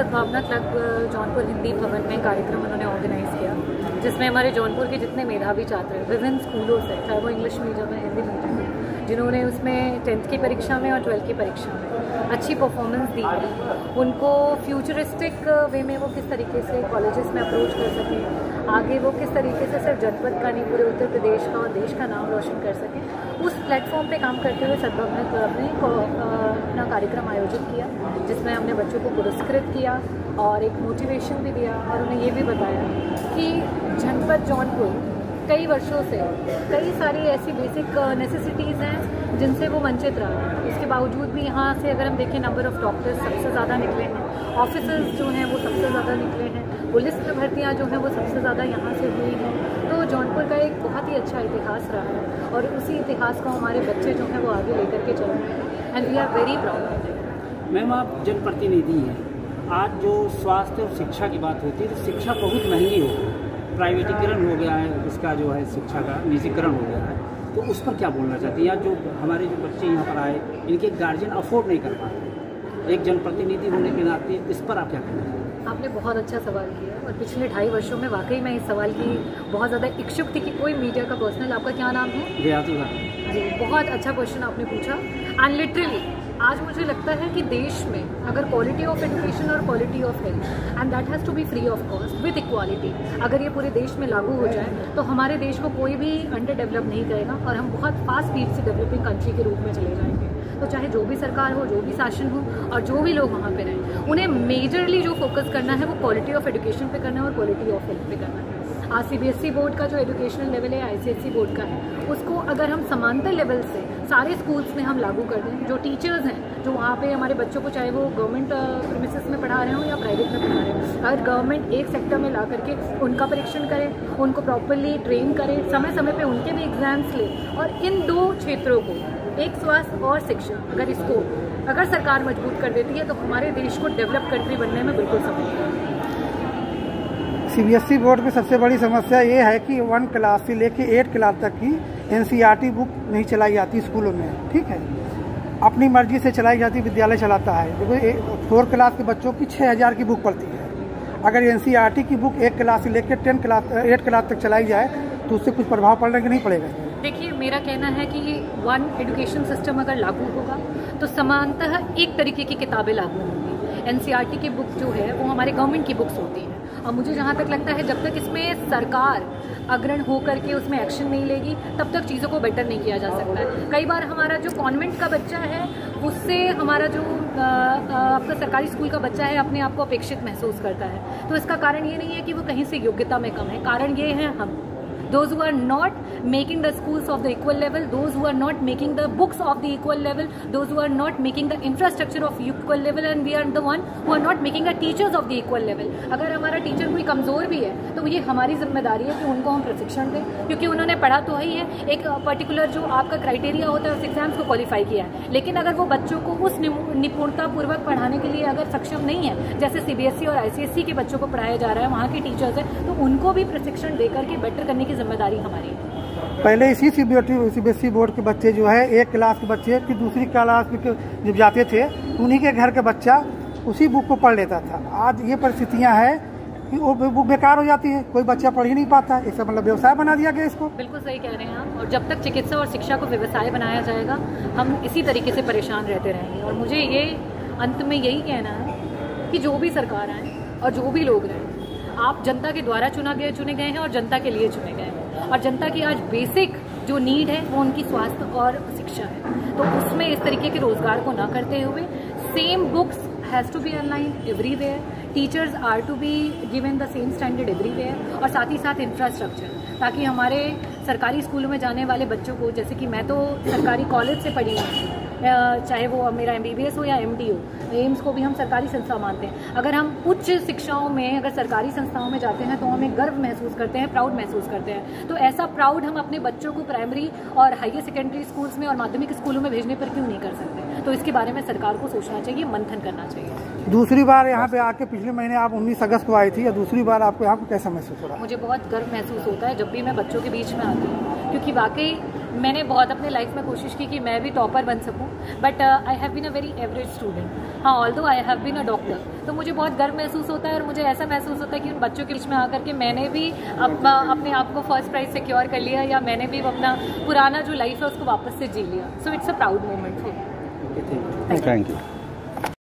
सद्भावना क्लब जौनपुर हिंदी भवन में कार्यक्रम उन्होंने ऑर्गेनाइज किया, जिसमें हमारे जौनपुर के जितने मेधावी छात्र हैं विभिन्न स्कूलों से, चाहे वो इंग्लिश मीडियम है, हिंदी मीडियम है, जिन्होंने उसमें 10th की परीक्षा में और 12th की परीक्षा में अच्छी परफॉर्मेंस दी, उनको फ्यूचरिस्टिक वे में वो किस तरीके से कॉलेजेस में अप्रोच कर सकें, आगे वो किस तरीके से सिर्फ जनपद का नहीं पूरे उत्तर प्रदेश का और देश का नाम रोशन कर सकें, उस प्लेटफॉर्म पे काम करते हुए सद्भावना क्लब ने अपना कार्यक्रम आयोजित किया, जिसमें हमने बच्चों को पुरस्कृत किया और एक मोटिवेशन भी दिया और उन्हें ये भी बताया कि जनपद जौनपुर कई वर्षों से कई सारी ऐसी बेसिक नेसेसिटीज़ हैं जिनसे वो वंचित रहा है। इसके बावजूद भी यहाँ से अगर हम देखें नंबर ऑफ़ डॉक्टर्स सबसे ज़्यादा निकले हैं, ऑफिसर्स जो हैं वो सबसे ज़्यादा निकले हैं, पुलिस में भर्तियाँ जो हैं वो सबसे ज़्यादा यहाँ से हुई हैं। तो जौनपुर का एक बहुत ही अच्छा इतिहास रहा है और उसी इतिहास को हमारे बच्चे जो हैं वो आगे लेकर के चल रहे हैं and we are very proud. Ma'am, आप जनप्रतिनिधि हैं, आज जो स्वास्थ्य और शिक्षा की बात होती है तो शिक्षा बहुत महंगी हो गई, प्राइवेटीकरण हो गया है, इसका जो है शिक्षा का निजीकरण हो गया है, तो उस पर क्या बोलना चाहती हैं? या जो हमारे जो बच्चे यहाँ पर आए इनके गार्जियन अफोर्ड नहीं कर पाते, एक जनप्रतिनिधि होने के नाते इस पर आप क्या कहना चाहते हैं? आपने बहुत अच्छा सवाल किया और पिछले 2.5 वर्षों में वाकई मैं इस सवाल की बहुत ज़्यादा इच्छुक थी कि कोई मीडिया का पर्सनल, आपका क्या नाम है? जी, बहुत अच्छा क्वेश्चन आपने पूछा एंड लिटरली आज मुझे लगता है कि देश में अगर क्वालिटी ऑफ एजुकेशन और quality of health and that has to be free of cost with equality, अगर ये पूरे देश में लागू हो जाए तो हमारे देश को कोई भी अंडर डेवलप नहीं करेगा और हम बहुत फास्ट स्पीड से डेवलपिंग कंट्री के रूप में चले जाएंगे। तो चाहे जो भी सरकार हो, जो भी शासन हो और जो भी लोग वहाँ पे रहें, उन्हें मेजरली जो फोकस करना है वो क्वालिटी ऑफ एजुकेशन पे करना है और क्वालिटी ऑफ हेल्थ पे करना है। आज CBSE बोर्ड का जो एजुकेशनल लेवल है ICSE बोर्ड का है, उसको अगर हम समांतर लेवल से सारे स्कूल्स में हम लागू कर दें, जो टीचर्स हैं जो वहाँ पे हमारे बच्चों को, चाहे वो गवर्नमेंट प्रीमिसेस में पढ़ा रहे हो या प्राइवेट में पढ़ा रहे हो, अगर गवर्नमेंट एक सेक्टर में ला करके उनका परीक्षण करे, उनको प्रॉपरली ट्रेन करे, समय समय पे उनके भी एग्जाम्स ले और इन दो क्षेत्रों को, एक स्वास्थ्य और शिक्षा, अगर सरकार मजबूत कर देती है तो हमारे देश को डेवलप कंट्री बनने में बिल्कुल समय है। CBSE बोर्ड की सबसे बड़ी समस्या ये है कि 1 क्लास से लेके 8 क्लास तक की NCERT बुक नहीं चलाई जाती स्कूलों में, ठीक है, अपनी मर्जी से चलाई जाती, विद्यालय चलाता है। देखो 4 क्लास के बच्चों की 6000 की बुक पड़ती है, अगर NCERT की बुक 1 क्लास से लेकर 8 क्लास तक चलाई जाए तो उससे कुछ प्रभाव पड़ने का नहीं पड़ेगा। देखिए, मेरा कहना है कि वन एजुकेशन सिस्टम अगर लागू होगा तो समानतः एक तरीके की किताबें लागू होंगी। NCERT की बुक जो है वो हमारे गवर्नमेंट की बुक्स होती हैं और मुझे जहाँ तक लगता है जब तक इसमें सरकार अग्रण हो करके उसमें एक्शन नहीं लेगी तब तक चीज़ों को बेटर नहीं किया जा सकता है। कई बार हमारा जो कॉन्वेंट का बच्चा है उससे हमारा जो आपका सरकारी स्कूल का बच्चा है अपने आप को अपेक्षित महसूस करता है। तो इसका कारण ये नहीं है कि वो कहीं से योग्यता में कम है, कारण ये है हम those who are not making the schools of the equal level, those who are not making the books of the equal level, those who are not making the infrastructure of equal level, and we are the one who are not making the teachers of the equal level। अगर हमारा teacher कोई कमज़ोर भी है तो ये हमारी जिम्मेदारी है कि उनको हम प्रशिक्षण दें, क्योंकि उन्होंने पढ़ा तो ही है, एक पर्टिकुलर जो आपका क्राइटेरिया होता है उस एग्जाम्स को क्वालिफाई किया है, लेकिन अगर वो बच्चों को उस निपुणतापूर्वक पढ़ाने के लिए अगर सक्षम नहीं है, जैसे CBSE और ICSE के बच्चों को पढ़ाया जा रहा है, वहाँ के टीचर्स हैं, तो उनको भी प्रशिक्षण देकर के बेटर करने की जिम्मेदारी हमारी है। पहले इसी CBSE बोर्ड के बच्चे जो है 1 क्लास के बच्चे की दूसरी क्लास में जब जाते थे उन्हीं के घर के बच्चा उसी बुक को पढ़ लेता था। आज ये परिस्थितियां हैं कि वो बुक बेकार हो जाती है, कोई बच्चा पढ़ ही नहीं पाता। इसका मतलब व्यवसाय बना दिया गया इसको। बिल्कुल सही कह रहे हैं आप, और जब तक चिकित्सा और शिक्षा को व्यवसाय बनाया जाएगा हम इसी तरीके से परेशान रहते रहेंगे। और मुझे ये अंत में यही कहना है कि जो भी सरकार आए और जो भी लोग रहें, आप जनता के द्वारा चुने गए हैं और जनता के लिए चुने गए हैं, और जनता की आज बेसिक जो नीड है वो उनकी स्वास्थ्य और शिक्षा है। तो उसमें इस तरीके के रोजगार को ना करते हुए same books has to be online everywhere, teachers are to be given the same standard everywhere, और साथ ही साथ इंफ्रास्ट्रक्चर, ताकि हमारे सरकारी स्कूलों में जाने वाले बच्चों को, जैसे कि मैं तो सरकारी कॉलेज से पढ़ी हूँ, चाहे वो मेरा MBBS हो या MD हो, एम्स को भी हम सरकारी संस्था मानते हैं। अगर हम उच्च शिक्षाओं में, अगर सरकारी संस्थाओं में जाते हैं तो हमें गर्व महसूस करते हैं, प्राउड महसूस करते हैं। तो ऐसा प्राउड हम अपने बच्चों को प्राइमरी और हायर सेकेंडरी स्कूल्स में और माध्यमिक स्कूलों में भेजने पर क्यों नहीं कर सकते? तो इसके बारे में सरकार को सोचना चाहिए, मंथन करना चाहिए। दूसरी बार यहाँ पे आके पिछले महीने आप 19 अगस्त को आई थी, या दूसरी बार आपको यहाँ पे कैसा महसूस हो रहा है? मुझे बहुत गर्व महसूस होता है जब भी मैं बच्चों के बीच में आती हूँ, क्योंकि वाकई मैंने बहुत अपने लाइफ में कोशिश की कि मैं भी टॉपर बन सकूं, but I have been a very average student. हाँ, although I have been a doctor, तो मुझे बहुत गर्व महसूस होता है और मुझे ऐसा महसूस होता है कि उन बच्चों के बीच में आकर के मैंने भी अपने आप को फर्स्ट प्राइज सिक्योर कर लिया, या मैंने भी अपना पुराना जो लाइफ है उसको वापस से जी लिया। So it's a proud moment for me. Thank you.